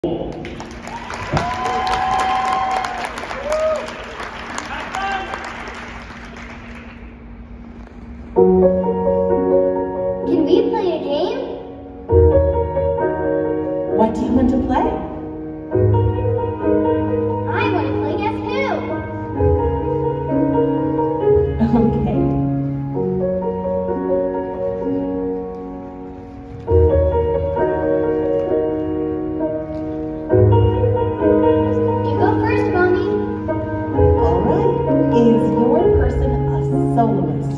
Can we play a game? What do you want to play? I want to play Guess Who? Okay. You go first, Mommy. All right. Is your person a soloist?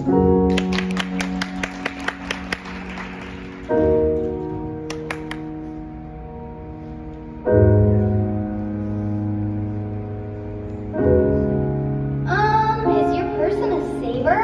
Is your person a saver?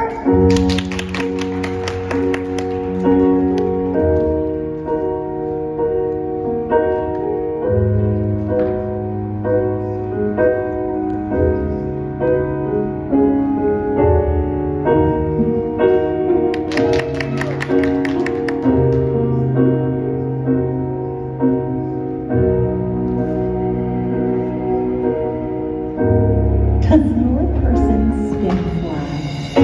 Does your person spin flags?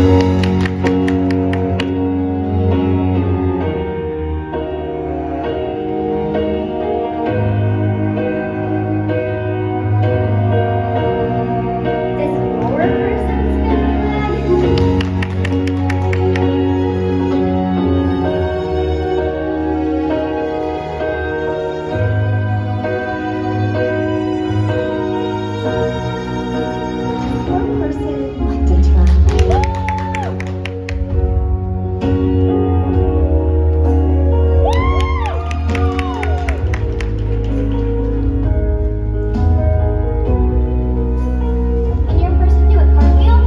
Does your person spin Does your person like to turn? Can your person do a cartwheel?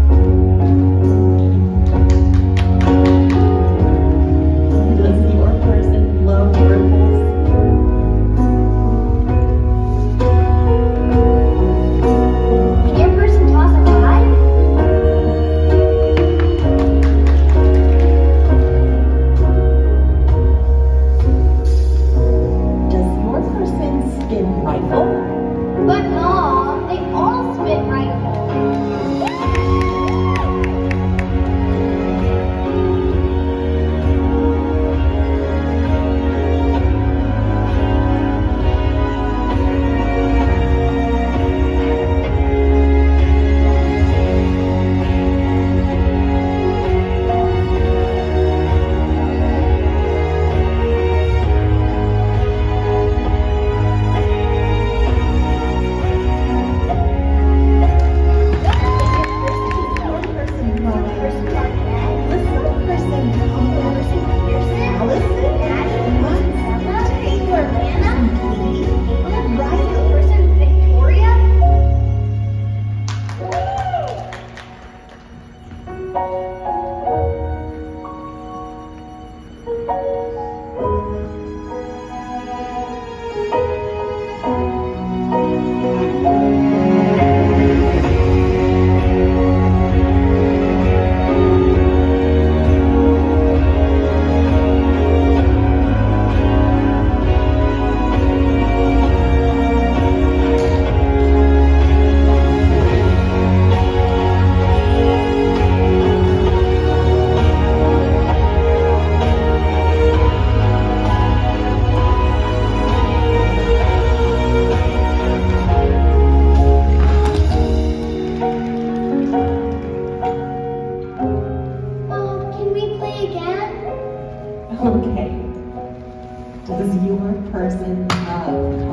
Does your person love ripples? Can your person toss a tie? Does your person spin rifle? But Mom, they all spin rifles. Can we play again? Okay. Does your person have